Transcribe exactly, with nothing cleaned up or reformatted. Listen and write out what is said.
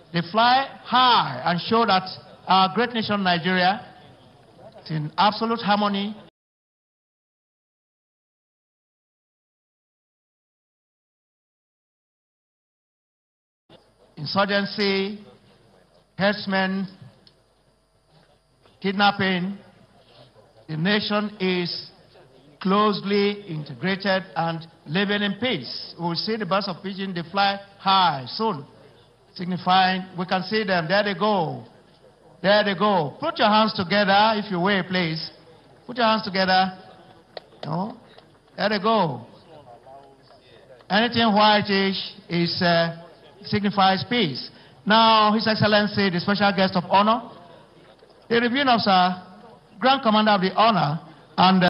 They fly high and show that our great nation, Nigeria, is in absolute harmony. Insurgency, herdsmen, kidnapping, the nation is closely integrated and living in peace. We will see the birds of pigeon, they fly high soon, signifying we can see them. There they go. There they go. Put your hands together if you will, please. Put your hands together. No? There they go. Anything whitish is uh, signifies peace. Now, His Excellency, the special guest of honor, the reviewing officer, Grand Commander of the Honor, and uh,